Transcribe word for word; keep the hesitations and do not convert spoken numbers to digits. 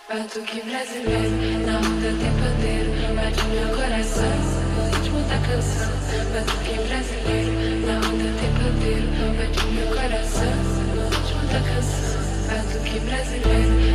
Batuque brasileiro, na onda tem pandeiro, bate meu coração, no ritmo da canção. Batuque brasileiro, na onda tem pandeiro, bate meu coração, no ritmo da canção. Batuque brasileiro.